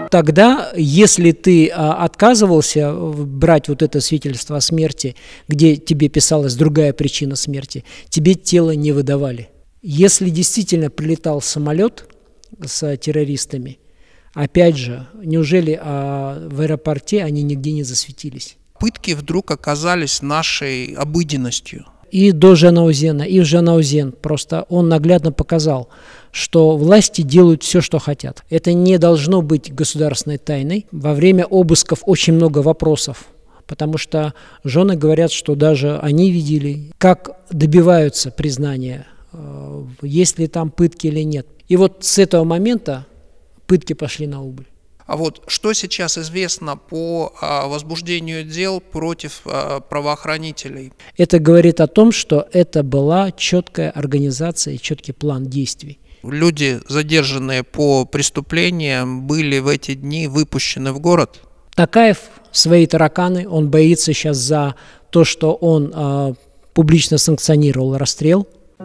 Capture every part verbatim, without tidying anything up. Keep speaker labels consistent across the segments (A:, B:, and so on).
A: Тогда, если ты а, отказывался брать вот это свидетельство о смерти, где тебе писалась другая причина смерти, тебе тело не выдавали. Если действительно прилетал самолет с террористами, опять же, неужели а, в аэропорте они нигде не засветились?
B: Пытки вдруг оказались нашей обыденностью.
A: И до Жанаузена, и в Жанаузен. Просто он наглядно показал, что власти делают все, что хотят. Это не должно быть государственной тайной. Во время обысков очень много вопросов, потому что жены говорят, что даже они видели, как добиваются признания, есть ли там пытки или нет. И вот с этого момента пытки пошли на убыль.
B: А вот что сейчас известно по а, возбуждению дел против а, правоохранителей?
A: Это говорит о том, что это была четкая организация и четкий план действий.
B: Люди, задержанные по преступлениям, были в эти дни выпущены в город?
A: Такаев свои тараканы, он боится сейчас за то, что он а, публично санкционировал расстрел.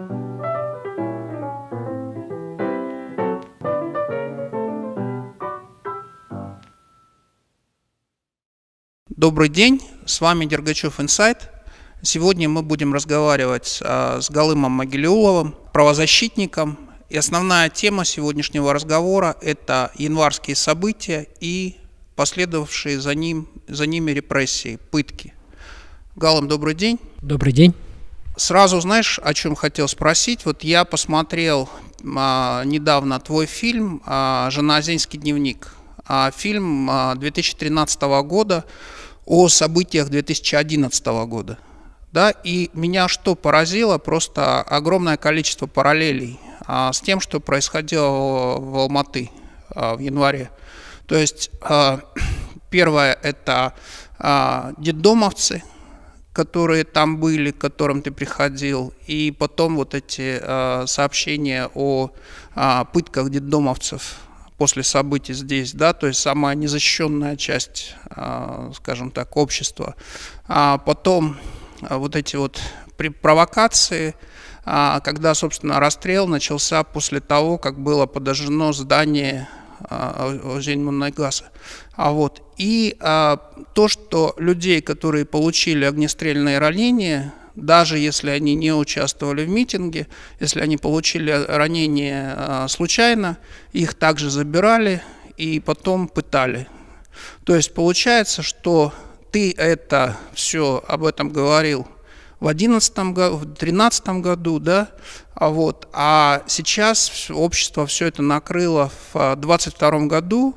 B: Добрый день, с вами Дергачев Инсайт. Сегодня мы будем разговаривать а, с Галымом Могилеуловым, правозащитником. И основная тема сегодняшнего разговора – это январские события и последовавшие за, ним, за ними репрессии, пытки. Галым, добрый день.
A: Добрый день.
B: Сразу знаешь, о чем хотел спросить? Вот я посмотрел а, недавно твой фильм а, «Жанаозенский дневник». А, фильм а, две тысячи тринадцатого года о событиях две тысячи одиннадцатого года. Да, и меня что поразило, просто огромное количество параллелей а, с тем, что происходило в Алматы а, в январе. То есть а, первое – это а, детдомовцы, которые там были, к которым ты приходил, и потом вот эти а, сообщения о а, пытках детдомовцев после событий здесь, да, то есть самая незащищенная часть, скажем так, общества. А потом вот эти вот провокации, когда, собственно, расстрел начался после того, как было подожжено здание Озенмунайгаза. А вот и то, что людей, которые получили огнестрельные ранения, даже если они не участвовали в митинге, если они получили ранения а, случайно, их также забирали и потом пытали. То есть получается, что ты это все об этом говорил в одиннадцатом году, в тринадцатом году, да, а, вот, а сейчас общество все это накрыло в двадцать втором году,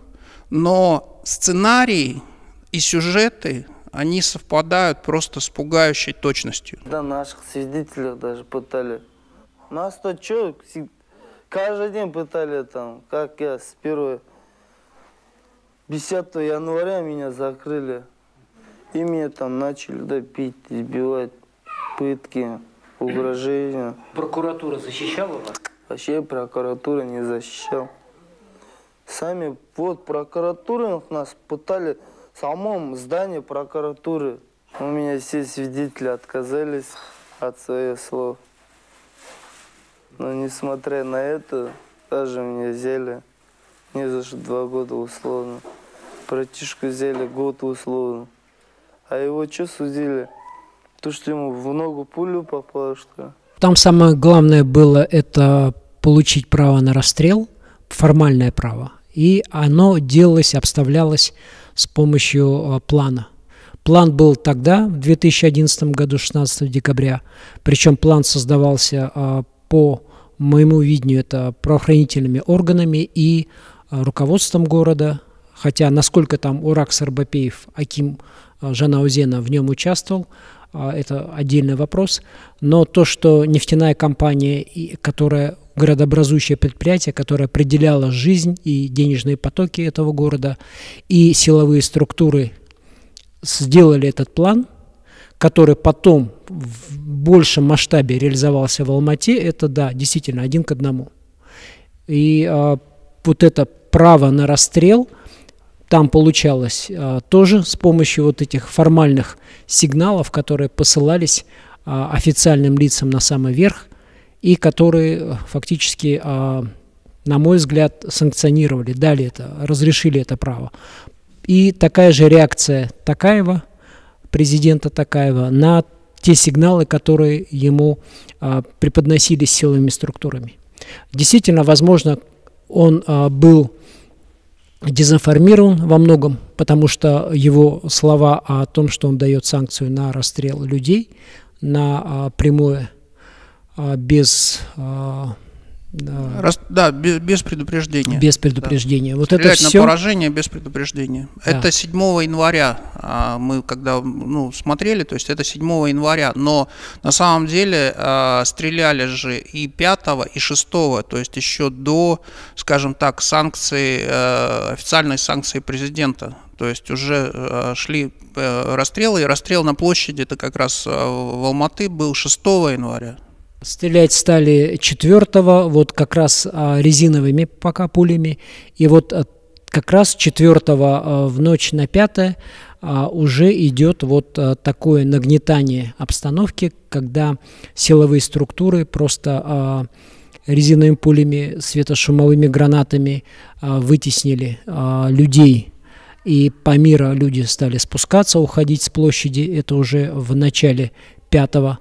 B: но сценарии и сюжеты они совпадают просто с пугающей точностью.
C: Да, наших свидетелей даже пытали. Нас-то что, каждый день пытали там, как я с первого десятого января меня закрыли. И меня там начали да, бить, избивать, пытки, угрожения.
A: Прокуратура защищала вас?
C: Вообще прокуратура не защищала. Сами, вот, прокуратура нас пытали. В самом здании прокуратуры у меня все свидетели отказались от своих слов. Но несмотря на это, даже меня взяли не за что два года условно. Братишку взяли год условно. А его что судили? То, что ему в ногу пулю попало, что ли?
A: Там самое главное было это получить право на расстрел, формальное право. И оно делалось, обставлялось с помощью плана. План был тогда, в две тысячи одиннадцатом году, шестнадцатого декабря, причем план создавался по моему видению, это правоохранительными органами и руководством города, хотя насколько там Урак Сарбапеев, аким Жанаозена в нем участвовал, это отдельный вопрос, но то, что нефтяная компания, которая городообразующее предприятие, которое определяло жизнь и денежные потоки этого города, и силовые структуры сделали этот план, который потом в большем масштабе реализовался в Алмате, это, да, действительно, один к одному. И а, вот это право на расстрел там получалось а, тоже с помощью вот этих формальных сигналов, которые посылались а, официальным лицам на самый верх, и которые фактически а, на мой взгляд, санкционировали, дали это, разрешили это право. И такая же реакция Токаева, президента Токаева, на те сигналы, которые ему а, преподносились силовыми структурами. Действительно, возможно, он а, был дезинформирован во многом, потому что его слова о том, что он дает санкцию на расстрел людей, на а, прямое, а, без... А,
B: Раз, да, без, без предупреждения.
A: Без предупреждения.
B: Да.
A: Вот
B: Стрелять
A: это все...
B: на поражение без предупреждения. Да. Это седьмого января а, мы когда ну, смотрели, то есть это седьмого января, но на самом деле а, стреляли же и пятого, и шестого, то есть еще до, скажем так, санкций, а, официальной санкции президента. То есть уже а, шли а, расстрелы, и расстрел на площади, это как раз а, в Алматы был шестого января.
A: Стрелять стали четвертого, вот как раз а, резиновыми пока пулями, и вот а, как раз четвертого а, в ночь на пятое а, уже идет вот а, такое нагнетание обстановки, когда силовые структуры просто а, резиновыми пулями, светошумовыми гранатами а, вытеснили а, людей. И по миру люди стали спускаться, уходить с площади, это уже в начале пятого,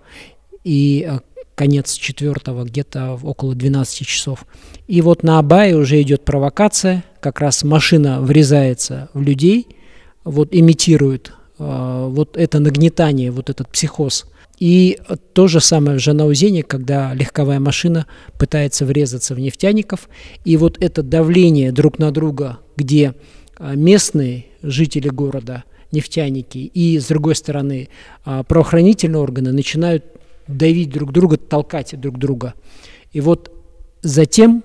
A: и а, конец четвертого, где-то около двенадцати часов. И вот на Абае уже идет провокация, как раз машина врезается в людей, вот имитирует э, вот это нагнетание, вот этот психоз. И то же самое в Жанаузене, когда легковая машина пытается врезаться в нефтяников, и вот это давление друг на друга, где местные жители города, нефтяники, и с другой стороны правоохранительные органы начинают давить друг друга, толкать друг друга. И вот затем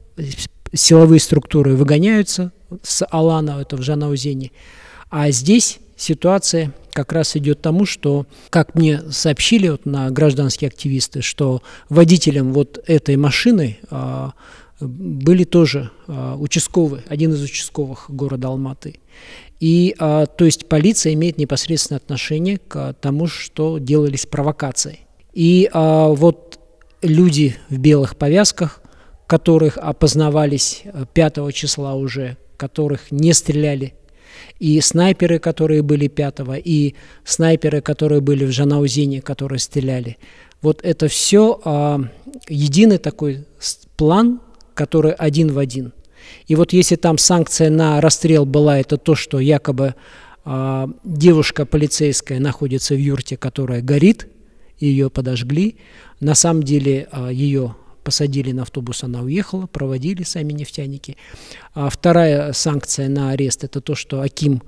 A: силовые структуры выгоняются с Алана, это в Жанаузене. А здесь ситуация как раз идет к тому, что, как мне сообщили вот на гражданские активисты, что водителем вот этой машины а, были тоже а, участковые, один из участковых города Алматы. И, а, то есть, полиция имеет непосредственное отношение к тому, что делались провокации. И а, вот люди в белых повязках, которых опознавались пятого числа уже, которых не стреляли, и снайперы, которые были пятого, и снайперы, которые были в Жанаузене, которые стреляли. Вот это все а, единый такой план, который один в один. И вот если там санкция на расстрел была, это то, что якобы а, девушка полицейская находится в юрте, которая горит, ее подожгли. На самом деле ее посадили на автобус, она уехала, проводили сами нефтяники. А вторая санкция на арест – это то, что аким,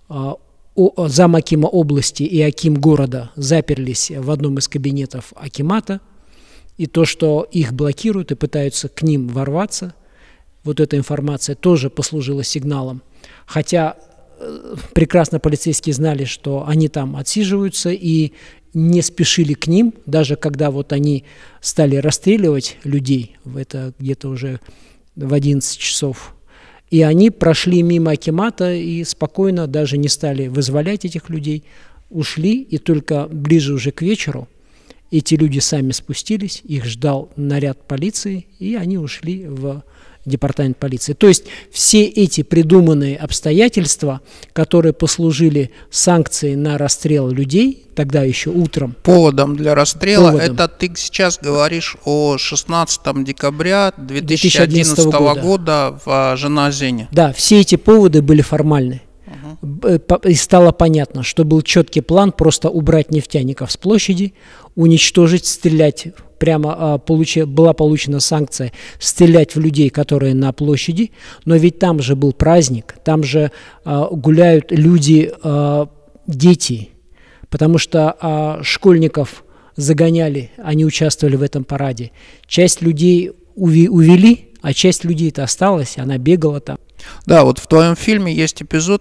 A: зам акима области и аким города заперлись в одном из кабинетов акимата, и то, что их блокируют и пытаются к ним ворваться. Вот эта информация тоже послужила сигналом. Хотя прекрасно полицейские знали, что они там отсиживаются, и не спешили к ним, даже когда вот они стали расстреливать людей, это где-то уже в одиннадцать часов, и они прошли мимо акимата и спокойно даже не стали вызволять этих людей, ушли, и только ближе уже к вечеру эти люди сами спустились, их ждал наряд полиции, и они ушли в департамент полиции. То есть все эти придуманные обстоятельства, которые послужили санкцией на расстрел людей, тогда еще утром.
B: Поводом для расстрела,
A: поводом.
B: Это ты сейчас говоришь о шестнадцатого декабря две тысячи одиннадцатого года в Жанаузене.
A: Да, все эти поводы были формальны. И стало понятно, что был четкий план просто убрать нефтяников с площади, уничтожить, стрелять. Прямо а, получи, была получена санкция стрелять в людей, которые на площади, но ведь там же был праздник, там же а, гуляют люди, а, дети, потому что а, школьников загоняли, они участвовали в этом параде. Часть людей уви, увели, а часть людей-то осталась, она бегала там.
B: Да, вот в твоем фильме есть эпизод,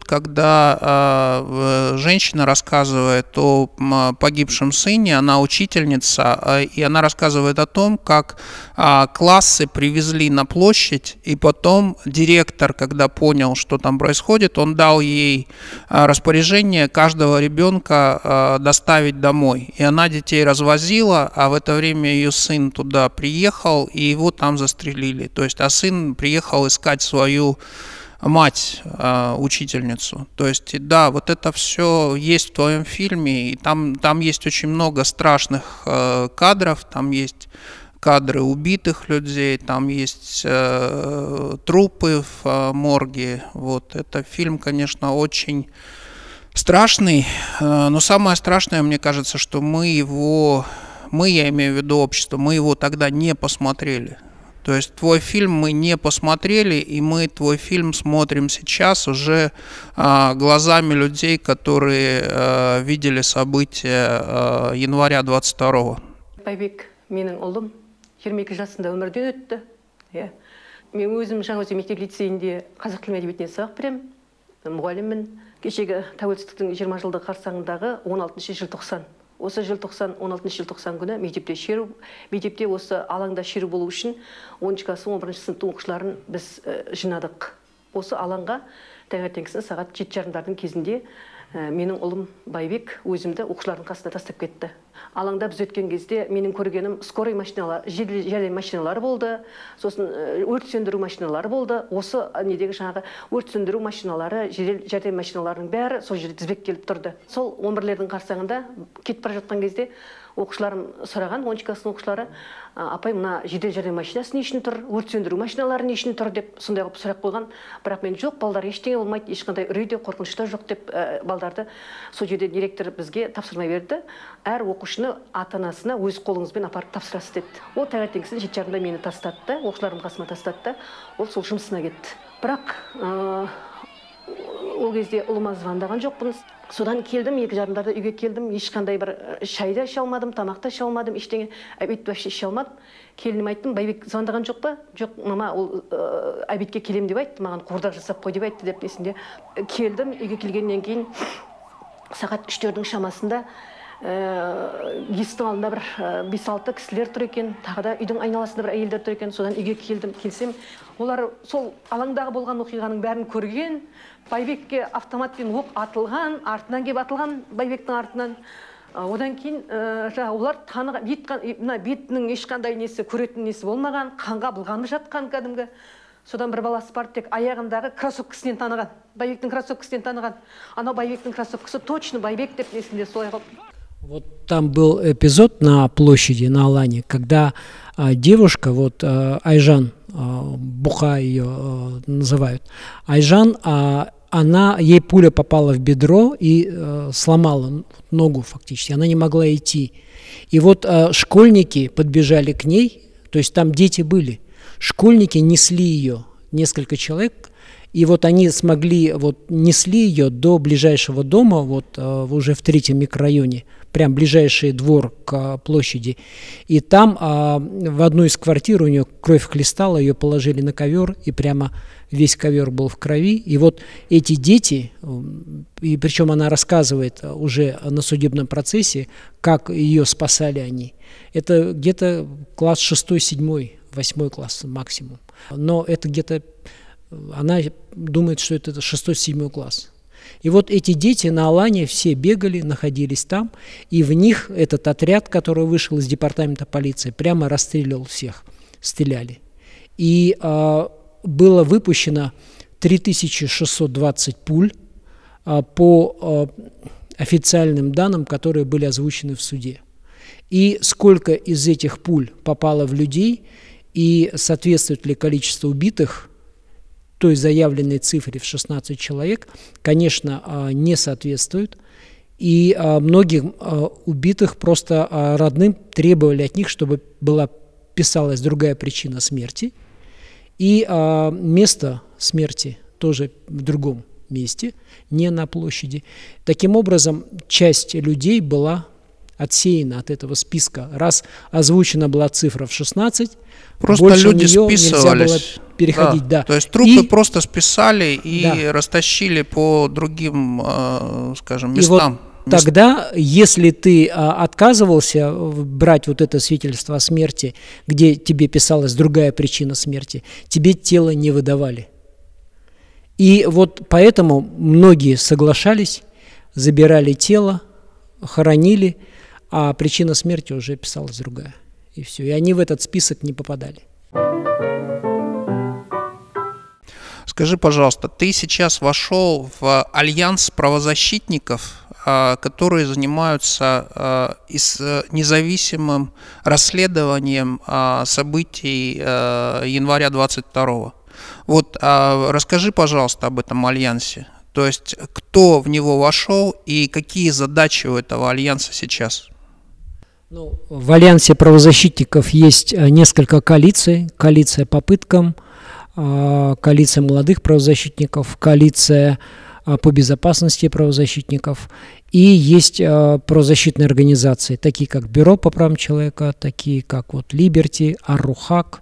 B: когда э, женщина рассказывает о погибшем сыне, она учительница, э, и она рассказывает о том, как э, классы привезли на площадь, и потом директор, когда понял, что там происходит, он дал ей э, распоряжение каждого ребенка э, доставить домой. И она детей развозила, а в это время ее сын туда приехал, и его там застрелили. То есть, а сын приехал искать свою мать, э, учительницу. То есть, да, вот это все есть в твоем фильме, и там, там есть очень много страшных э, кадров, там есть кадры убитых людей, там есть э, трупы в э, морге. Вот, это фильм, конечно, очень страшный, э, но самое страшное, мне кажется, что мы его, мы, я имею в виду общество, мы его тогда не посмотрели. То есть твой фильм мы не посмотрели, и мы твой фильм смотрим сейчас уже э, глазами людей, которые э, видели события э, января двадцать второго.
D: Байбек, менің ұлым жиырма екі жасында өмірден өтті. Иә. Мен өзім Жаңаөзен мектеп лицейінде қазақ тілі әдебиетінен сабақ беремін, мұғаліммін. Кешегі тәуелсіздіктің жиырма жылдығы қарсаңындағы он алтыншы желтоқсан. Осы желтоқсан, он алтыншы желтоқсан күні мектепте шеру, мектепте осы алаңда шеру болу үшін оныншы класс он бірінші сыныптың оқушыларын біз жинадық. Осы алаңға таңертеңгісін сағат жеті жарымдардың кезінде менің ұлым Байбек өзімді оқушылардың қасына тастап кетті. Алаңда біз өткен кезде менің көргенім скорый машиналар, жедел жәрдем машиналары болды, сосын өрт сөндіру машиналары болды. Осы недегі жаңағы өрт сөндіру машиналары, жедел жәрдем машиналарының бәрі сол жерде тізбектеліп тұрды. Сол он бірлердің қарсаңында кетіп бара жатқан кезде оқушыларым сұраған, оныншы класстың оқушылары, апай, мына жедел жәрдем машинасы не үшін тұр, өрт сөндіру машиналары не үшін тұр деп сондай қылып сұрақ қойған. Бірақ мен жоқ, балдар ештеңе болмайды, ешқандай үрей де қорқыныш та жоқ деп балдарды сол жерде директор бізге тапсырма берді. Әр оқушыны ата-анасына өз қолыңызбен апарып тапсырасыз деді. Ол таңертеңгісін жеті жарымда мені тастатты, оқушыларым қасыма тастатты. Ол сол жұмысына кетті. Бірақ ол кезде ұлыма звондаған жоқпын. Содан келдім, екі жарымдарда үйге келдім, ешқандай бір шайды іше алмадым, тамақты іше алмадым, ештеңе обедті вообще іше алмадым. Келінім айттым, Байбек звондаған жоқ па? Жоқ, мама, ол обедке келем деп айтты, маған қуырдақ жасап қой деп айтты деп несінде. Келдім, үйге келгеннен кейін сағат үш-төрттің шамасында есіктің алдында бір бес алты кісілер тұр екен, тағы да үйдің айналасында бір әйелдер тұр екен. Содан үйге келдім, келсем, олар сол алаңдағы болған оқиғаның бәрін көрген. Байбекке автоматпен оқ атылған, артынан кеп атылған Байбектің артынан. Одан кейін олар таныған, бетінің ешқандай несі, көретін несі болмаған, қанға былғанып жатқан кәдімгі. Содан бір баласы бар, тек аяғындағы кроссовкасынан таныған. Байбектің кроссовкасынан таныған. Анау Байбектің кроссовкасы точно Байбек деп несінде солай қылып.
A: Вот там был эпизод на площади, на Алане, когда а, девушка, вот а, Айжан, а, Буха ее а, называют, Айжан, а, она, ей пуля попала в бедро и а, сломала ногу фактически, она не могла идти. И вот а, школьники подбежали к ней, то есть там дети были, школьники несли ее, несколько человек, и вот они смогли, вот несли ее до ближайшего дома, вот а, уже в третьем микрорайоне, прям ближайший двор к площади. И там а, в одну из квартир у нее кровь хлестала, ее положили на ковер, и прямо весь ковер был в крови. И вот эти дети, и причем она рассказывает уже на судебном процессе, как ее спасали они. Это где-то класс шестой, седьмой, восьмой класс максимум. Но это где-то, она думает, что это шестой, седьмой класс. И вот эти дети на Алане все бегали, находились там, и в них этот отряд, который вышел из департамента полиции, прямо расстреливал всех, стреляли. И а, было выпущено три тысячи шестьсот двадцать пуль а, по а, официальным данным, которые были озвучены в суде. И сколько из этих пуль попало в людей, и соответствует ли количество убитых той заявленной цифре в шестнадцать человек, конечно, не соответствует. И многих убитых просто родным требовали от них, чтобы была, писалась другая причина смерти. И место смерти тоже в другом месте, не на площади. Таким образом, часть людей была отсеяна от этого списка. Раз озвучена была цифра в шестнадцать,
B: просто
A: больше
B: люди
A: нее
B: списывались.
A: Нельзя было переходить, да.
B: да. То есть трупы
A: и,
B: просто списали и
A: да.
B: растащили по другим, э, скажем, местам.
A: И вот тогда, если ты а, отказывался брать вот это свидетельство о смерти, где тебе писалась другая причина смерти, тебе тело не выдавали. И вот поэтому многие соглашались, забирали тело, хоронили, а причина смерти уже писалась другая. И все. И они в этот список не попадали.
B: Скажи, пожалуйста, ты сейчас вошел в альянс правозащитников, которые занимаются независимым расследованием событий января двадцать второго. Вот расскажи, пожалуйста, об этом альянсе. То есть кто в него вошел и какие задачи у этого альянса сейчас?
A: Ну, в альянсе правозащитников есть несколько коалиций. Коалиция по пыткам, коалиция молодых правозащитников, коалиция по безопасности правозащитников. И есть правозащитные организации, такие как Бюро по правам человека, такие как вот Liberty, Ар-Рухак,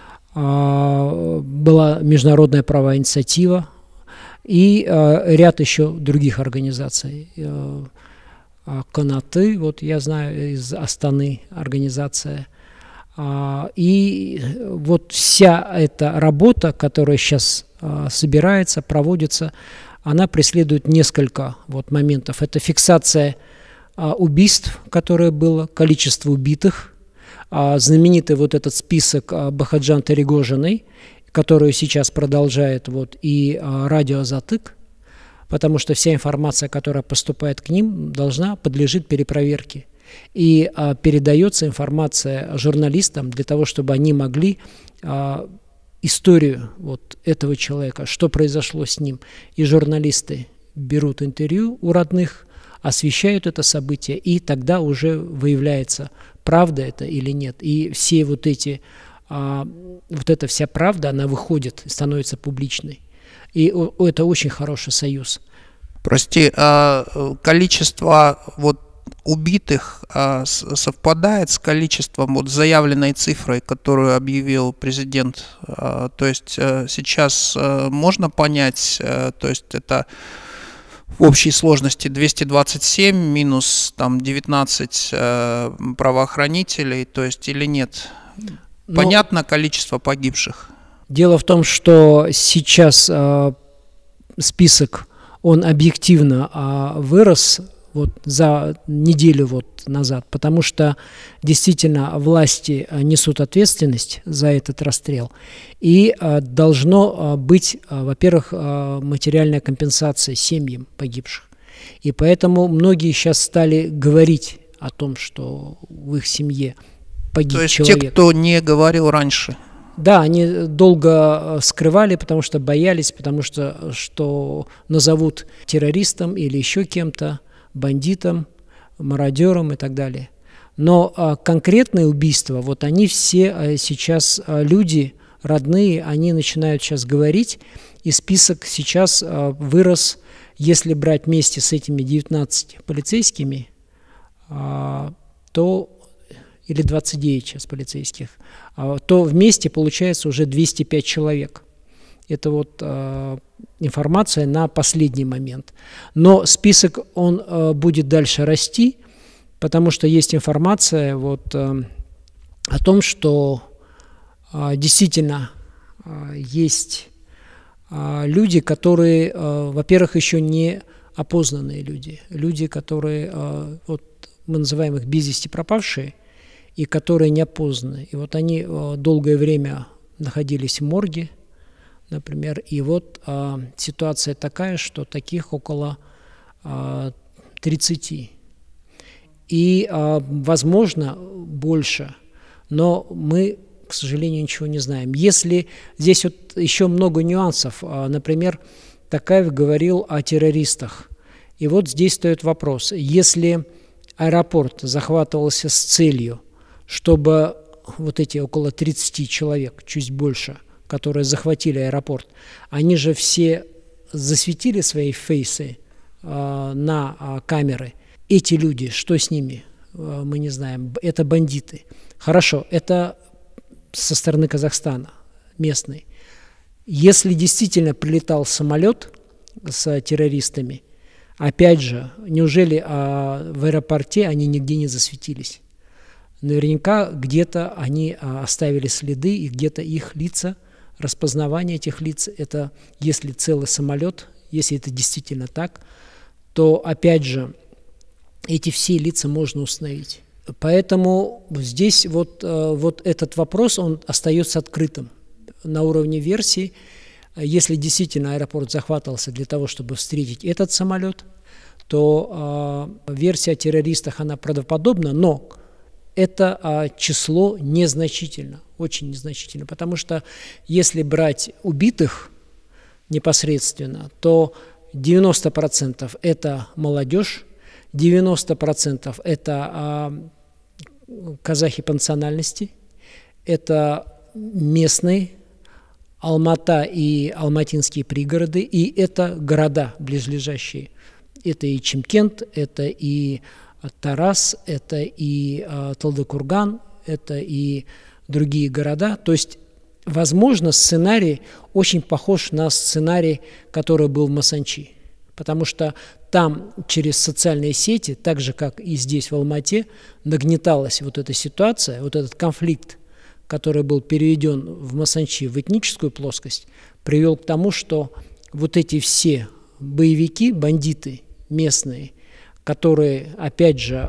A: была Международная правовая инициатива и ряд еще других организаций. Канаты, вот я знаю, из Астаны организация. И вот вся эта работа, которая сейчас собирается, проводится, она преследует несколько вот моментов. Это фиксация убийств, которое было, количество убитых, знаменитый вот этот список Бахаджан Таригожиной, который сейчас продолжает вот и радио Азатык, потому что вся информация, которая поступает к ним, должна подлежит перепроверке. И а, передается информация журналистам для того, чтобы они могли а, историю вот этого человека, что произошло с ним. И журналисты берут интервью у родных, освещают это событие, и тогда уже выявляется, правда это или нет. И все вот эти, а, вот эта вся правда, она выходит, становится публичной. И о, это очень хороший союз.
B: Прости, а количество вот убитых а, совпадает с количеством вот заявленной цифрой, которую объявил президент? А, то есть а, сейчас а, можно понять, а, то есть это в общей сложности двести двадцать семь минус там девятнадцать а, правоохранителей, то есть или нет? Понятно количество погибших?
A: Дело в том, что сейчас а, список, он объективно а, вырос вот за неделю вот назад, потому что действительно власти несут ответственность за этот расстрел, и а, должно а, быть, а, во-первых, а, материальная компенсация семьям погибших. И поэтому многие сейчас стали говорить о том, что в их семье погиб
B: То есть
A: человек.
B: те, кто не говорил раньше?
A: Да, они долго скрывали, потому что боялись, потому что, что назовут террористом или еще кем-то, бандитом, мародером и так далее. Но а, конкретные убийства, вот они все а, сейчас а, люди, родные, они начинают сейчас говорить, и список сейчас а, вырос, если брать вместе с этими девятнадцатью полицейскими, а, то, или двадцать девять сейчас полицейских, а, то вместе получается уже двести пять человек. Это вот э, информация на последний момент. Но список, он э, будет дальше расти, потому что есть информация вот, э, о том, что э, действительно э, есть э, люди, которые, э, во-первых, еще не опознанные люди. Люди, которые, э, вот, мы называем их без вести пропавшие, и которые не опознаны. И вот они э, долгое время находились в морге, например, и вот а, ситуация такая, что таких около а, тридцати. И, а, возможно, больше, но мы, к сожалению, ничего не знаем. Если здесь вот еще много нюансов, а, например, Такаев говорил о террористах. И вот здесь стоит вопрос. Если аэропорт захватывался с целью, чтобы вот эти около тридцати человек, чуть больше, которые захватили аэропорт, они же все засветили свои фейсы э, на э, камеры. Эти люди, что с ними, э, мы не знаем. Это бандиты. Хорошо, это со стороны Казахстана, местные. Если действительно прилетал самолет с террористами, опять же, неужели а, в аэропорте они нигде не засветились? Наверняка где-то они а, оставили следы, и где-то их лица, распознавание этих лиц, это если целый самолет, если это действительно так, то опять же эти все лица можно установить. Поэтому здесь вот, вот этот вопрос, он остается открытым на уровне версии. Если действительно аэропорт захватывался для того, чтобы встретить этот самолет, то э, версия о террористах, она правдоподобна, но это э, число незначительно, очень незначительно, потому что если брать убитых непосредственно, то девяносто процентов это молодежь, девяносто процентов это э, казахи по национальности, это местные, Алмата и алматинские пригороды, и это города близлежащие. Это и Чимкент, это и Тарас, это и э, Талдыкурган, это и другие города. То есть, возможно, сценарий очень похож на сценарий, который был в Масанчи. Потому что там через социальные сети, так же, как и здесь, в Алмате, нагнеталась вот эта ситуация, вот этот конфликт, который был переведен в Масанчи в этническую плоскость, привел к тому, что вот эти все боевики, бандиты местные, которые, опять же,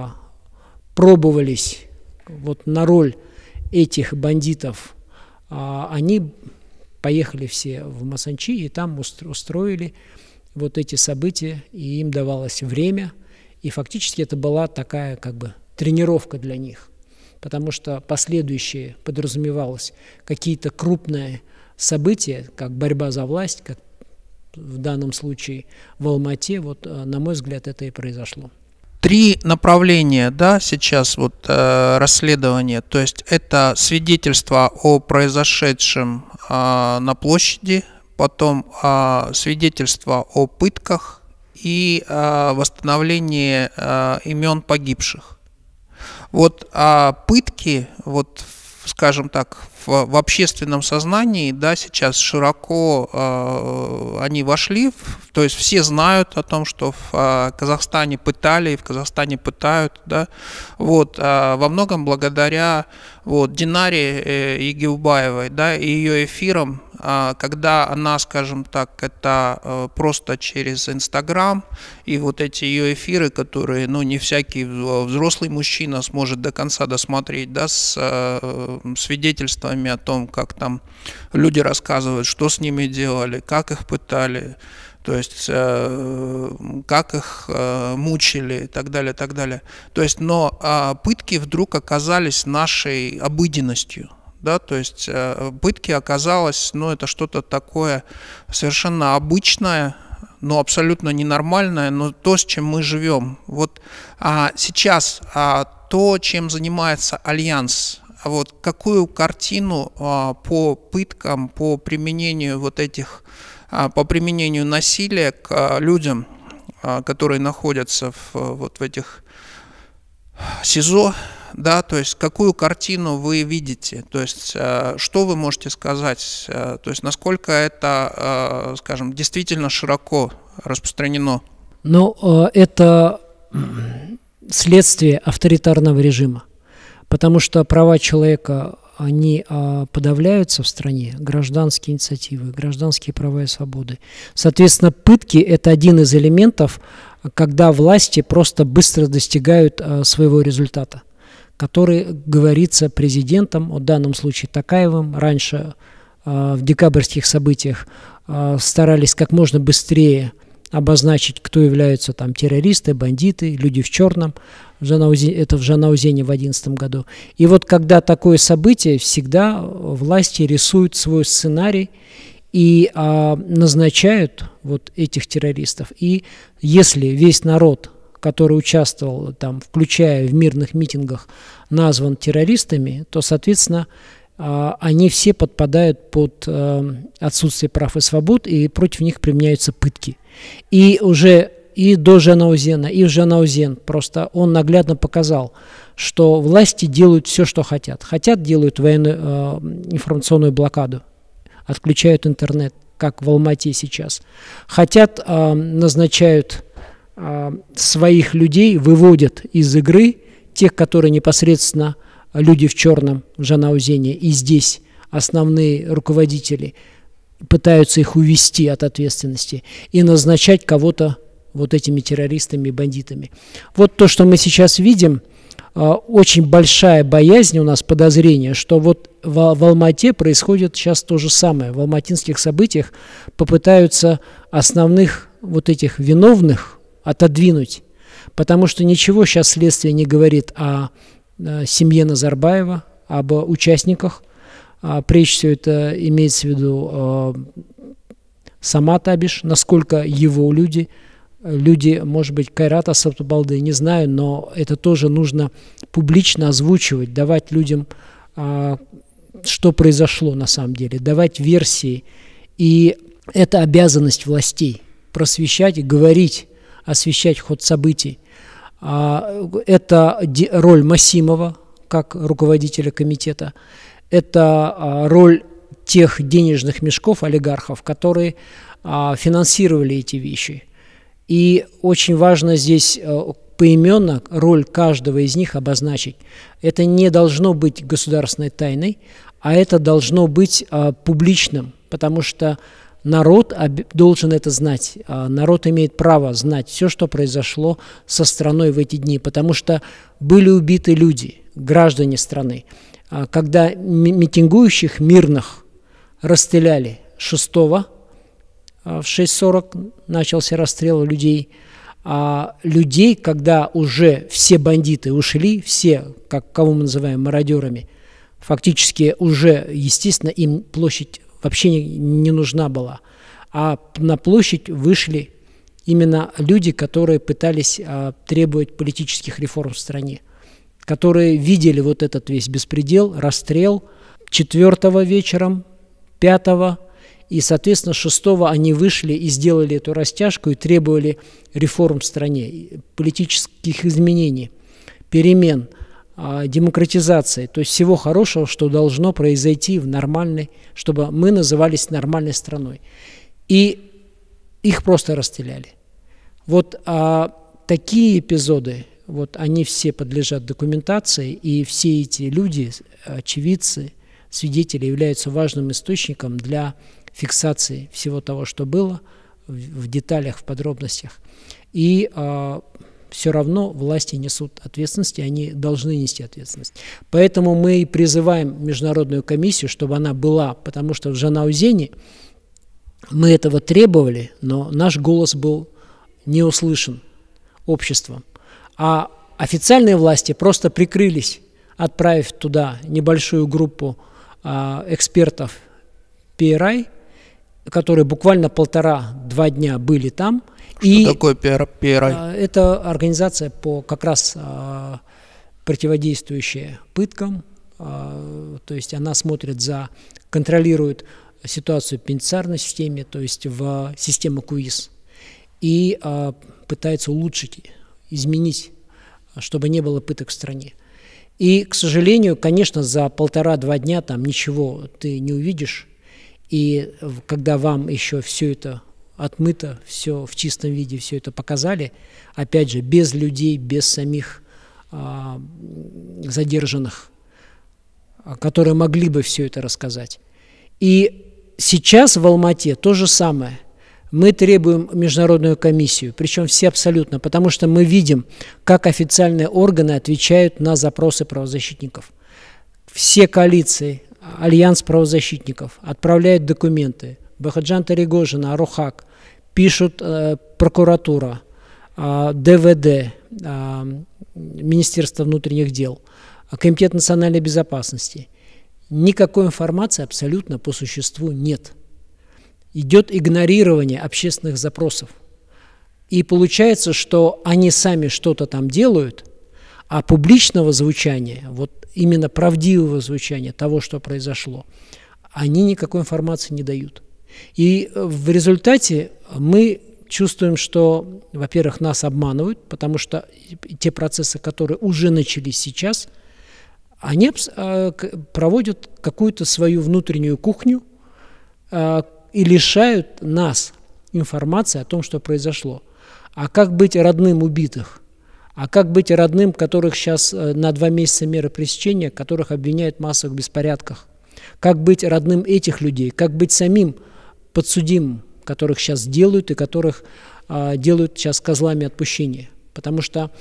A: пробовались вот на роль этих бандитов, они поехали все в Масанчи и там устроили вот эти события, и им давалось время, и фактически это была такая как бы тренировка для них. Потому что последующие подразумевалось какие-то крупные события, как борьба за власть, как в данном случае в Алмате, вот, на мой взгляд, это и произошло.
B: Три направления, да, сейчас вот э, расследования, то есть это свидетельство о произошедшем э, на площади, потом э, свидетельство о пытках и э, восстановление э, имен погибших. Вот а пытки, вот, скажем так, в, в общественном сознании, да, сейчас широко э, они вошли, в, то есть все знают о том, что в э, Казахстане пытали, и в Казахстане пытают, да, вот, э, во многом благодаря вот, Динаре э, Егеубаевой, да, и ее эфирам, э, когда она, скажем так, это э, просто через Инстаграм, и вот эти ее эфиры, которые, ну, не всякий взрослый мужчина сможет до конца досмотреть, да, с э, свидетельствами о том, как там люди рассказывают, что с ними делали, как их пытали, то есть э, как их э, мучили и так далее, так далее. То есть, но э, пытки вдруг оказались нашей обыденностью. Да, то есть э, пытки оказалось, ну, это что-то такое совершенно обычное, но абсолютно ненормальное, но то, с чем мы живем. Вот а сейчас а, то, чем занимается Альянс, вот какую картину а, по пыткам, по применению вот этих, а, по применению насилия к а, людям, а, которые находятся в, вот в этих СИЗО, да, то есть какую картину вы видите, то есть э, что вы можете сказать, э, то есть насколько это, э, скажем, действительно широко распространено?
A: Ну, э, это следствие авторитарного режима, потому что права человека, они э, подавляются в стране, гражданские инициативы, гражданские права и свободы. Соответственно, пытки – это один из элементов, когда власти просто быстро достигают э, своего результата, который говорится президентом, в данном случае Токаевым. Раньше э, в декабрьских событиях э, старались как можно быстрее обозначить, кто являются там террористы, бандиты, люди в черном. В Жанаузене, это в Жанаузене в две тысячи одиннадцатом году. И вот когда такое событие, всегда власти рисуют свой сценарий и э, назначают вот этих террористов. И если весь народ, который участвовал там, включая в мирных митингах, назван террористами, то, соответственно, они все подпадают под отсутствие прав и свобод, и против них применяются пытки. И уже и до Жанаузена, и в Жанаузен просто он наглядно показал, что власти делают все, что хотят. Хотят, делают военную информационную блокаду отключают интернет, как в Алмате сейчас. Хотят, э, назначают э, своих людей, выводят из игры тех, которые непосредственно люди в черном, в Жанаузене, и здесь основные руководители, пытаются их увести от ответственности и назначать кого-то вот этими террористами и бандитами. Вот то, что мы сейчас видим, очень большая боязнь у нас, подозрение, что вот в, в Алмате происходит сейчас то же самое. В алматинских событиях попытаются основных вот этих виновных отодвинуть, потому что ничего сейчас следствие не говорит о, о семье Назарбаева, об участниках. А, прежде всего это имеется в виду э, Самат Абиш, насколько его люди, люди, может быть, Кайрата Сатубалды, не знаю, но это тоже нужно публично озвучивать, давать людям, э, что произошло на самом деле, давать версии. И это обязанность властей просвещать и говорить, освещать ход событий. А, это роль Масимова, как руководителя комитета. Это а, роль тех денежных мешков, олигархов, которые а, финансировали эти вещи. И очень важно здесь а, поименно роль каждого из них обозначить. Это не должно быть государственной тайной, а это должно быть а, публичным, потому что народ должен это знать. А, народ имеет право знать все, что произошло со страной в эти дни, потому что были убиты люди, граждане страны. Когда митингующих мирных расстреляли шестого, в шесть сорок начался расстрел людей, а людей, когда уже все бандиты ушли, все, как, кого мы называем мародерами, фактически уже, естественно, им площадь вообще не, не нужна была, а на площадь вышли именно люди, которые пытались а, требовать политических реформ в стране, которые видели вот этот весь беспредел, расстрел четвертого вечером, пятого, и, соответственно, шестого они вышли и сделали эту растяжку и требовали реформ в стране, политических изменений, перемен, демократизации, то есть всего хорошего, что должно произойти в нормальной, чтобы мы назывались нормальной страной. И их просто расстреляли. Вот а, такие эпизоды, вот они все подлежат документации, и все эти люди, очевидцы, свидетели, являются важным источником для фиксации всего того, что было, в, в деталях, в подробностях. И а, все равно власти несут ответственность, и они должны нести ответственность. Поэтому мы и призываем Международную комиссию, чтобы она была, потому что в Жанаузене мы этого требовали, но наш голос был не услышан обществом. А официальные власти просто прикрылись, отправив туда небольшую группу а, экспертов пи эр ай, которые буквально полтора-два дня были там.
B: Что
A: и,
B: такое пи эр ай?
A: А, это организация по как раз а, противодействующая пыткам, а, то есть она смотрит за, контролирует ситуацию в пенитенциарной системе, то есть в систему КУИС, и а, пытается улучшить, изменить, чтобы не было пыток в стране. И, к сожалению, конечно, за полтора-два дня там ничего ты не увидишь. И когда вам еще все это отмыто, все в чистом виде, все это показали, опять же, без людей, без самих а, задержанных, которые могли бы все это рассказать. И сейчас в Алмате то же самое. Мы требуем Международную комиссию, причем все абсолютно, потому что мы видим, как официальные органы отвечают на запросы правозащитников. Все коалиции, Альянс правозащитников отправляют документы. Бахаджан Таригожина, Арухак, пишут э, прокуратура, э, дэ вэ дэ, э, Министерство внутренних дел, Комитет национальной безопасности. Никакой информации абсолютно по существу нет. Идет игнорирование общественных запросов. И получается, что они сами что-то там делают, а публичного звучания, вот именно правдивого звучания того, что произошло, они никакой информации не дают. И в результате мы чувствуем, что, во-первых, нас обманывают, потому что те процессы, которые уже начались сейчас, они проводят какую-то свою внутреннюю кухню, э, и лишают нас информации о том, что произошло. А как быть родным убитых? А как быть родным, которых сейчас э, на два месяца меры пресечения, которых обвиняют в массовых беспорядках? Как быть родным этих людей? Как быть самим подсудимым, которых сейчас делают и которых э, делают сейчас козлами отпущения? Потому что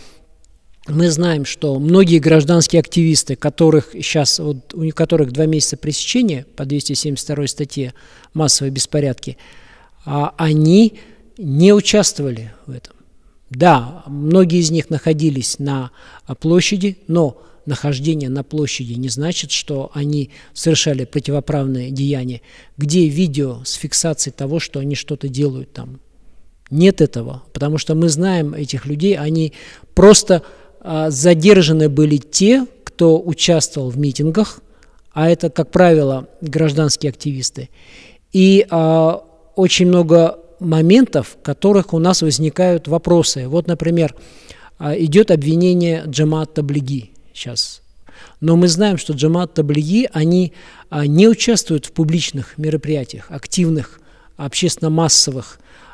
A: мы знаем, что многие гражданские активисты, которых сейчас, вот, у которых два месяца пресечения по двести семьдесят второй статье массовые беспорядки, а, они не участвовали в этом. Да, многие из них находились на площади, но нахождение на площади не значит, что они совершали противоправные деяния. Где видео с фиксацией того, что они что-то делают там? Нет этого, потому что мы знаем этих людей, они просто а, задержаны были те, кто участвовал в митингах, а это, как правило, гражданские активисты. И а, очень много моментов, в которых у нас возникают вопросы. Вот, например, а, идет обвинение Джамаат Таблиги сейчас. Но мы знаем, что Джамаат Таблиги, они а, не участвуют в публичных мероприятиях, активных, общественно-массовых,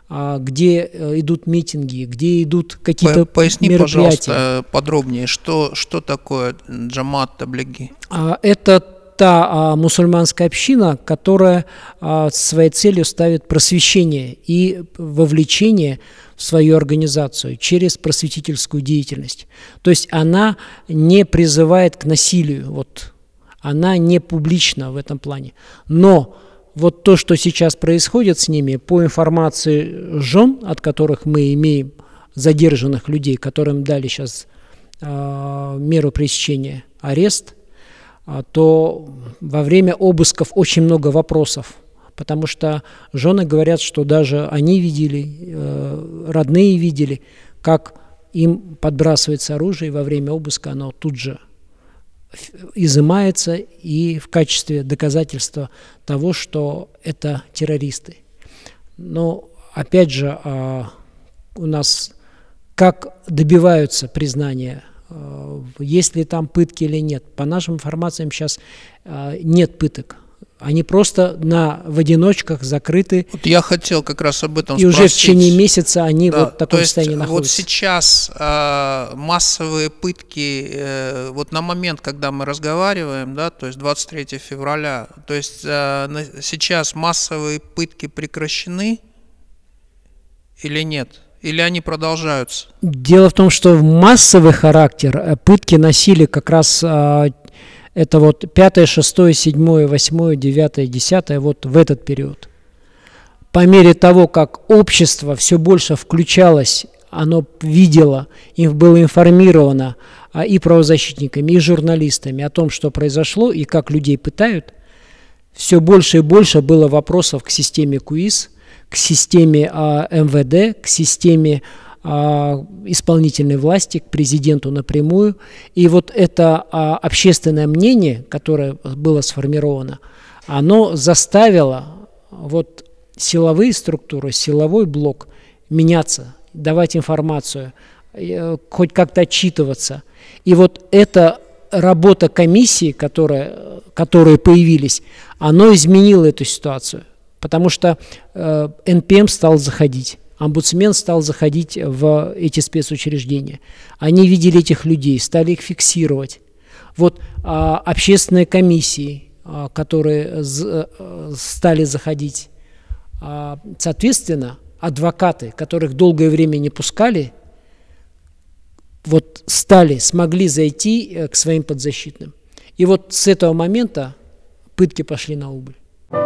A: где идут митинги, где идут какие-то
B: Поясни,
A: мероприятия.
B: Пожалуйста, подробнее, что, что такое Джамаат Таблиги?
A: Это та мусульманская община, которая своей целью ставит просвещение и вовлечение в свою организацию через просветительскую деятельность. То есть она не призывает к насилию, вот, она не публична в этом плане. Но вот то, что сейчас происходит с ними, по информации жен, от которых мы имеем задержанных людей, которым дали сейчас э, меру пресечения, арест, э, то во время обысков очень много вопросов, потому что жены говорят, что даже они видели, э, родные видели, как им подбрасывается оружие, и во время обыска оно тут же изымается и в качестве доказательства того, что это террористы. Но опять же, у нас как добиваются признания, есть ли там пытки или нет. По нашим информациям сейчас нет пыток. Они просто на, в одиночках закрыты.
B: Вот я хотел как раз об этом
A: и
B: спросить.
A: И уже в течение месяца они
B: да,
A: вот в таком
B: то есть
A: состоянии находятся.
B: Вот сейчас э, массовые пытки, э, вот на момент, когда мы разговариваем, да, то есть двадцать третьего февраля, то есть э, на, сейчас массовые пытки прекращены или нет? Или они продолжаются?
A: Дело в том, что массовый характер пытки носили как раз... Э, Это вот пятое, шестое, седьмое, восьмое, девятое, десятое, вот в этот период. По мере того, как общество все больше включалось, оно видело, им было информировано а, и правозащитниками, и журналистами о том, что произошло и как людей пытают, все больше и больше было вопросов к системе КУИС, к системе а, эм вэ дэ, к системе исполнительной власти, к президенту напрямую. И вот это а, общественное мнение, которое было сформировано, оно заставило вот силовые структуры, силовой блок меняться, давать информацию, э, хоть как-то отчитываться. И вот эта работа комиссии, которая, которые появились, оно изменило эту ситуацию, потому что э, эн пэ эм стал заходить. Омбудсмен стал заходить в эти спецучреждения. Они видели этих людей, стали их фиксировать. Вот а, общественные комиссии, а, которые з, а, стали заходить, а, соответственно, адвокаты, которых долгое время не пускали, вот стали, смогли зайти к своим подзащитным. И вот с этого момента пытки пошли на убыль.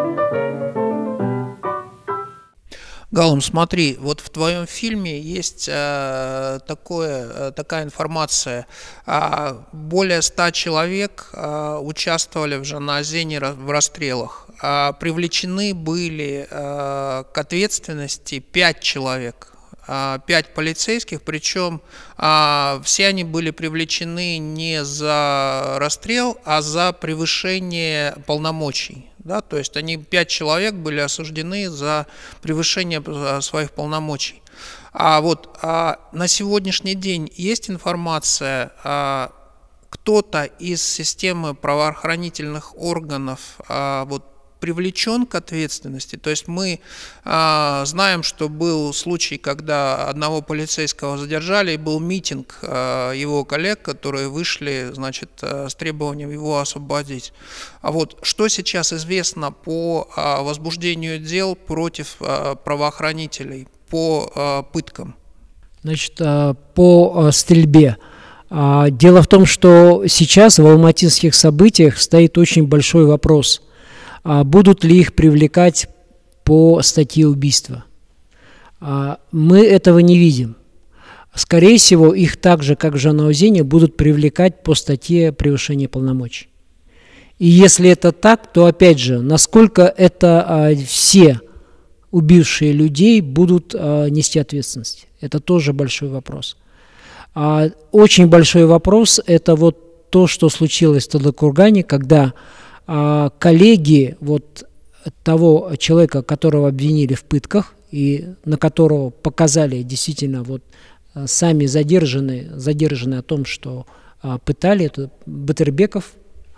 B: Галым, смотри, вот в твоем фильме есть э, такое, э, такая информация. Э, более ста человек э, участвовали в Жаназине в расстрелах. Э, привлечены были э, к ответственности пять человек, э, пять полицейских, причем э, все они были привлечены не за расстрел, а за превышение полномочий. Да, то есть они, пять человек, были осуждены за превышение своих полномочий. А вот а на сегодняшний день есть информация, а, кто-то из системы правоохранительных органов а, вот, привлечен к ответственности? То есть мы а, знаем, что был случай, когда одного полицейского задержали, и был митинг а, его коллег, которые вышли, значит, а, с требованием его освободить. А вот что сейчас известно по а, возбуждению дел против а, правоохранителей, по а, пыткам?
A: Значит, по стрельбе. Дело в том, что сейчас в алматинских событиях стоит очень большой вопрос. Будут ли их привлекать по статье убийства? Мы этого не видим. Скорее всего, их так же, как в Жанаузене, будут привлекать по статье превышения полномочий. И если это так, то опять же, насколько это все убившие людей будут нести ответственность? Это тоже большой вопрос. Очень большой вопрос – это вот то, что случилось в Талдыкургане, когда коллеги вот того человека, которого обвинили в пытках, и на которого показали действительно вот сами задержанные, задержанные о том, что пытали, это Батырбеков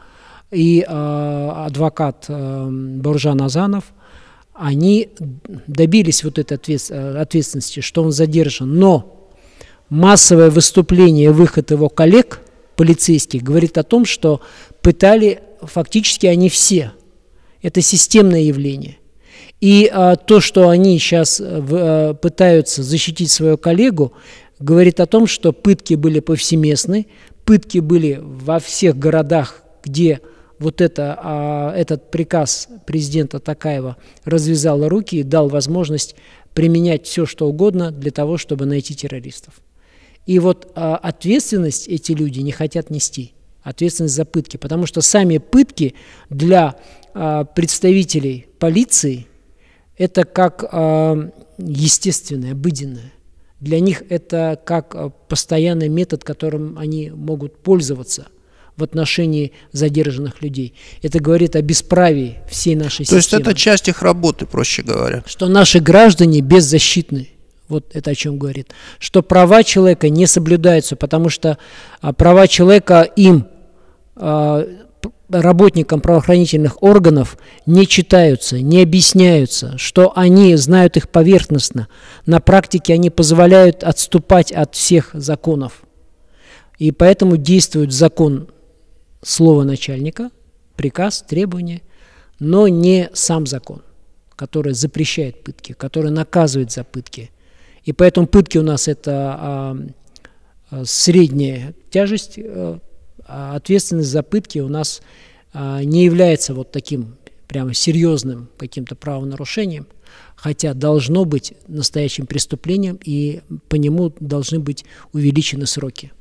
A: и адвокат Бауыржан Азанов, они добились вот этой ответственности, что он задержан. Но массовое выступление, выход его коллег, полицейских, говорит о том, что пытали фактически они все. Это системное явление. И а, то, что они сейчас а, пытаются защитить своего коллегу, говорит о том, что пытки были повсеместны, пытки были во всех городах, где вот это, а, этот приказ президента Токаева развязал руки и дал возможность применять все, что угодно для того, чтобы найти террористов. И вот а, ответственность эти люди не хотят нести, ответственность за пытки, потому что сами пытки для а, представителей полиции это как а, естественное, обыденное. Для них это как а, постоянный метод, которым они могут пользоваться в отношении задержанных людей. Это говорит о бесправии всей нашей системы.
B: То есть это часть их работы, проще говоря.
A: Что наши граждане беззащитны. Вот это о чем говорит. Что права человека не соблюдаются, потому что а, права человека им, а, работникам правоохранительных органов, не читаются, не объясняются, что они знают их поверхностно. На практике они позволяют отступать от всех законов. И поэтому действует закон, слово начальника, приказ, требования, но не сам закон, который запрещает пытки, который наказывает за пытки. И поэтому пытки у нас это а, а, средняя тяжесть, а, ответственность за пытки у нас а, не является вот таким прямо серьезным каким-то правонарушением, хотя должно быть настоящим преступлением, и по нему должны быть увеличены сроки.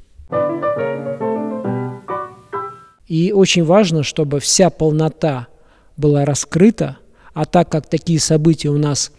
A: И очень важно, чтобы вся полнота была раскрыта, а так как такие события у нас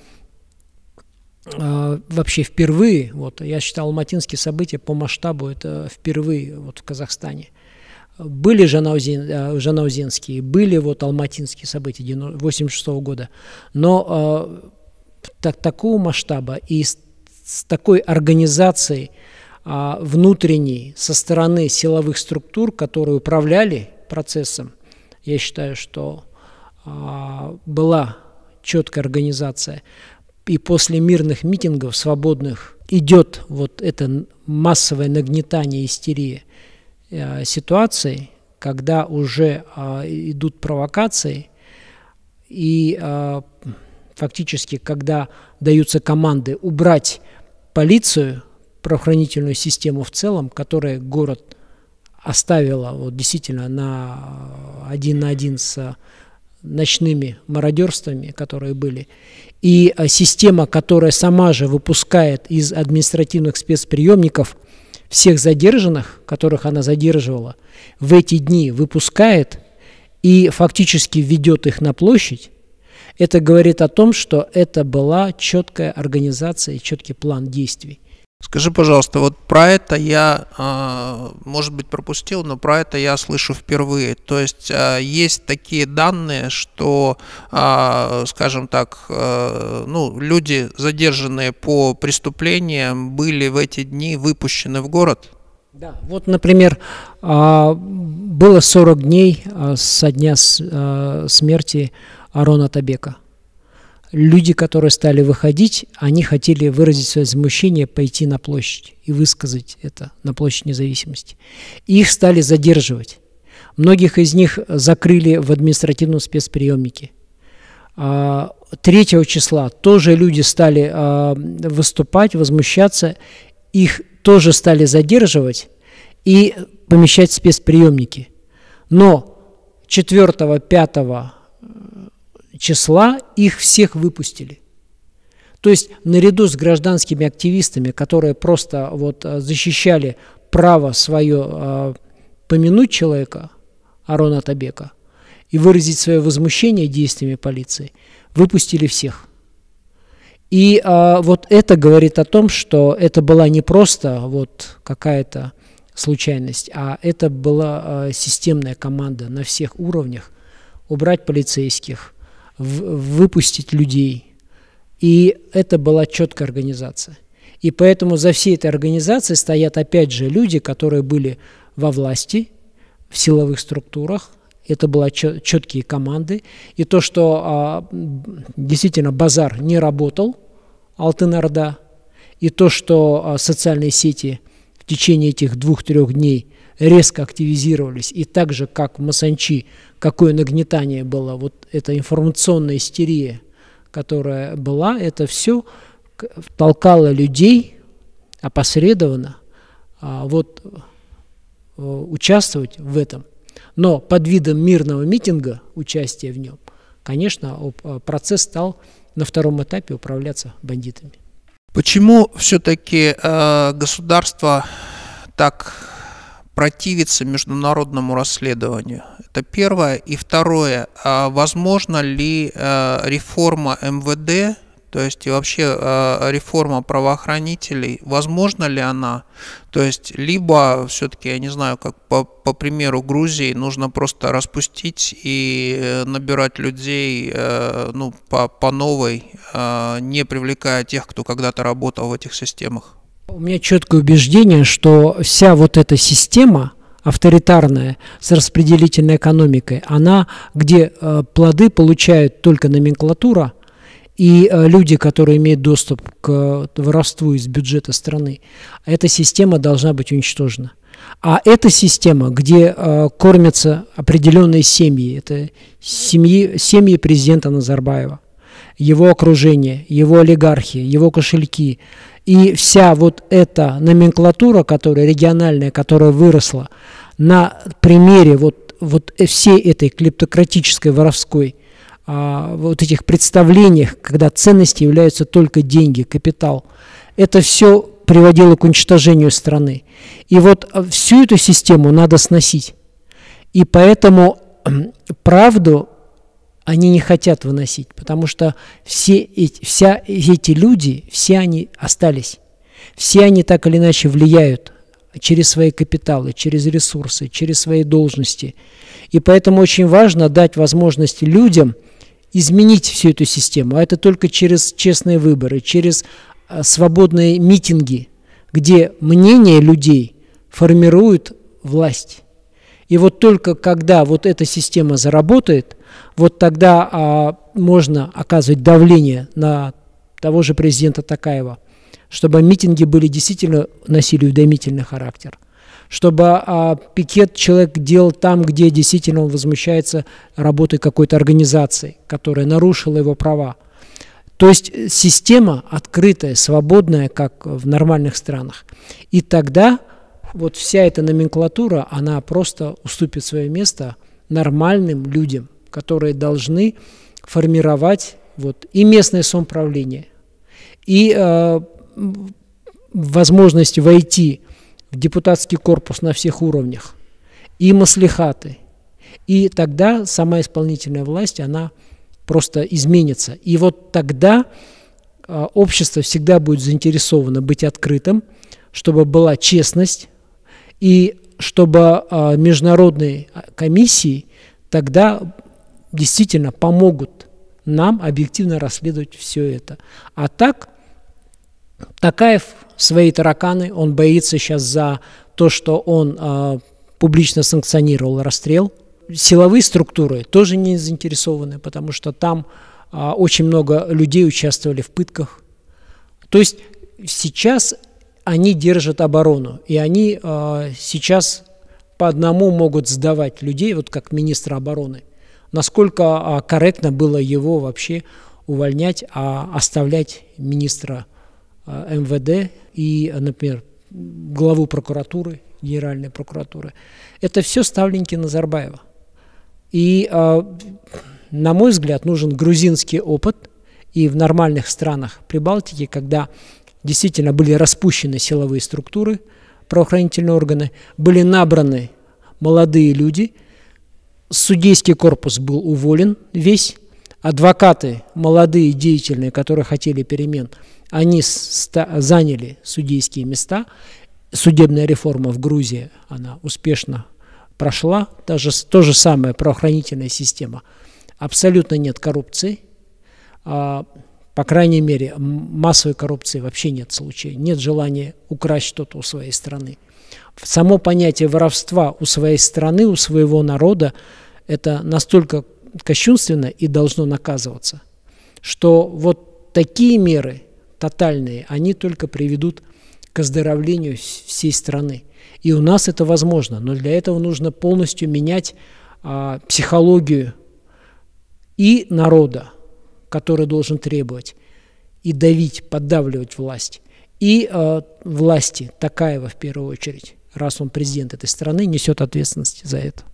A: вообще впервые, вот я считал, алматинские события по масштабу это впервые вот в Казахстане. Были жанаузен, жанаузенские, были вот алматинские события восемьдесят шестого года, но э, так, такого масштаба и с, с такой организацией э, внутренней со стороны силовых структур, которые управляли процессом, я считаю, что э, была четкая организация. И после мирных митингов, свободных, идет вот это массовое нагнетание, истерия э, ситуации, когда уже э, идут провокации, и э, фактически, когда даются команды убрать полицию, правоохранительную систему в целом, которая город оставила вот, действительно на один на один с ночными мародерствами, которые были, и а, система, которая сама же выпускает из административных спецприемников всех задержанных, которых она задерживала, в эти дни выпускает и фактически ведет их на площадь, это говорит о том, что это была четкая организация и четкий план действий.
B: Скажи, пожалуйста, вот про это я, может быть, пропустил, но про это я слышу впервые. То есть есть такие данные, что, скажем так, ну, люди, задержанные по преступлениям, были в эти дни выпущены в город?
A: Да, вот, например, было сорок дней со дня смерти Арона Атабека. Люди, которые стали выходить, они хотели выразить свое возмущение, пойти на площадь и высказать это на площадь Независимости. Их стали задерживать. Многих из них закрыли в административном спецприемнике. Третьего числа тоже люди стали выступать, возмущаться, их тоже стали задерживать и помещать в спецприемники. Но четвёртого-пятого числа их всех выпустили. То есть наряду с гражданскими активистами, которые просто вот защищали право свое э, помянуть человека, Арона Атабека, и выразить свое возмущение действиями полиции, выпустили всех. И э, вот это говорит о том, что это была не просто вот какая-то случайность, а это была э, системная команда на всех уровнях: убрать полицейских, выпустить людей. И это была четкая организация. И поэтому за всей этой организацией стоят опять же люди, которые были во власти, в силовых структурах. Это были четкие команды. И то, что а, действительно базар не работал, Алтын-Орда, и то, что а, социальные сети в течение этих двух-трех дней резко активизировались, и так же, как в Масанчи, какое нагнетание было, вот эта информационная истерия, которая была, это все толкало людей опосредованно а, вот, участвовать в этом. Но под видом мирного митинга, участия в нем, конечно, процесс стал на втором этапе управляться бандитами.
B: Почему все-таки э, государство так противиться международному расследованию? Это первое. И второе, а возможно ли а, реформа эм вэ дэ, то есть и вообще а, реформа правоохранителей, возможна ли она? То есть либо все-таки, я не знаю, как по, по примеру Грузии, нужно просто распустить и набирать людей а, ну, по, по новой, а, не привлекая тех, кто когда-то работал в этих системах.
A: У меня четкое убеждение, что вся вот эта система авторитарная с распределительной экономикой, она, где э, плоды получают только номенклатура и э, люди, которые имеют доступ к э, воровству из бюджета страны, эта система должна быть уничтожена. А эта система, где э, кормятся определенные семьи, это семьи, семьи президента Назарбаева, его окружение, его олигархи, его кошельки, и вся вот эта номенклатура, которая региональная, которая выросла на примере вот, вот всей этой клептократической, воровской, а, вот этих представлениях, когда ценности являются только деньги, капитал, это все приводило к уничтожению страны. И вот всю эту систему надо сносить. И поэтому правду они не хотят выносить, потому что все эти, вся, эти люди, все они остались. Все они так или иначе влияют через свои капиталы, через ресурсы, через свои должности. И поэтому очень важно дать возможность людям изменить всю эту систему. А это только через честные выборы, через свободные митинги, где мнение людей формирует власть. И вот только когда вот эта система заработает, вот тогда а, можно оказывать давление на того же президента Токаева, чтобы митинги были действительно носили уведомительный характер, чтобы а, пикет человек делал там, где действительно он возмущается работой какой-то организации, которая нарушила его права. То есть система открытая, свободная, как в нормальных странах. И тогда вот вся эта номенклатура, она просто уступит свое место нормальным людям, которые должны формировать вот, и местное самоуправление, и э, возможность войти в депутатский корпус на всех уровнях, и маслихаты. И тогда сама исполнительная власть, она просто изменится. И вот тогда э, общество всегда будет заинтересовано быть открытым, чтобы была честность, и чтобы э, международные комиссии тогда действительно помогут нам объективно расследовать все это. А так, Токаев свои тараканы, он боится сейчас за то, что он э, публично санкционировал расстрел силовые структуры тоже не заинтересованы, потому что там а, очень много людей участвовали в пытках. То есть сейчас они держат оборону, и они а, сейчас по одному могут сдавать людей, вот как министра обороны. Насколько а, корректно было его вообще увольнять, а оставлять министра а, эм вэ дэ и, например, главу прокуратуры, Генеральной прокуратуры. Это все ставленники Назарбаева. И, э, на мой взгляд, нужен грузинский опыт. И в нормальных странах Прибалтики, когда действительно были распущены силовые структуры, правоохранительные органы, были набраны молодые люди, судейский корпус был уволен весь, адвокаты, молодые, деятельные, которые хотели перемен, они заняли судейские места. Судебная реформа в Грузии, она успешно прошла. Даже то же самое правоохранительная система. Абсолютно нет коррупции. А, по крайней мере, массовой коррупции вообще нет случая. Нет желания украсть что-то у своей страны. Само понятие воровства у своей страны, у своего народа, это настолько кощунственно и должно наказываться, что вот такие меры тотальные, они только приведут к оздоровлению всей страны. И у нас это возможно, но для этого нужно полностью менять а, психологию и народа, который должен требовать, и давить, поддавливать власть, и а, власти Токаева в первую очередь, раз он президент этой страны, несет ответственность за это.